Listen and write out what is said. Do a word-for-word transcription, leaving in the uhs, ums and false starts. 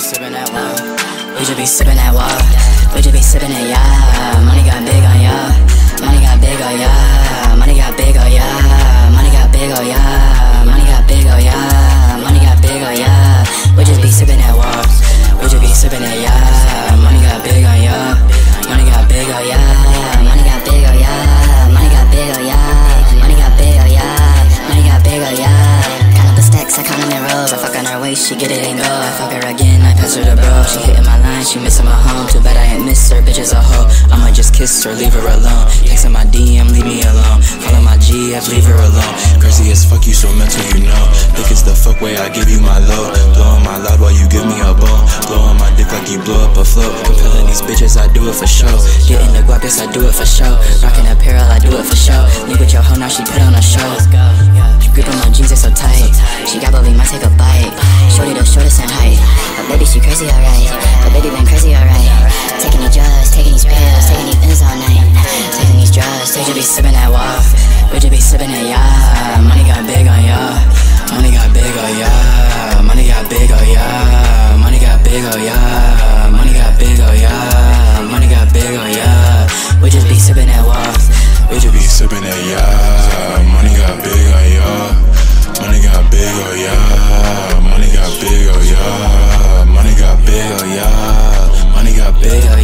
sipping that water. We just be sipping that water. We just be sipping it, yeah. Money got big on ya. Money got big on ya. Money got big on ya. Money got big on ya. Money got big on ya. Money got big on ya. We just be sipping that water. We just be sipping it, yeah. Money got big on ya. Money got big on ya. Money got big on ya. Money got big on ya. Money got big on ya. Money got big on ya. Count up the stacks, I count them in rows. I fuck on her waist, she get it and go. I fuck her again, I pass her the bro. She hitting my line, she missing my home. Too bad I ain't miss her, bitch is a hoe. I'ma just kiss her, leave her alone. Texting my D M, leave me alone. Calling my G F, leave her alone. Crazy as fuck, you so mental, you know. Think it's the fuck way I give you my load. Blowing my loud while you give me a bone. Blowing my dick like you blow up a float. Compelling these bitches, I do it for show. Getting the guap, yes I do it for show. Rocking apparel, I do it for show. Leave with your hoe, now she put on a show. Gripping my jeans, they so tight. She got believe might take a bite. Shorty the shortest in height. But baby, she crazy, alright. But baby been crazy, alright. Taking these drugs, taking these pills, taking these pills all night. Taking these drugs, they just be sipping that water. We just be sipping it, yeah. Money got big on ya. Money got big on ya. Money got big on ya. Money got big on ya. Money got big on ya. Money got big on ya. We just be sipping that water. We just be sipping that, yeah. Money got big on ya. Money got big on ya. Money got big on ya. Money got big on ya. Money got big on ya.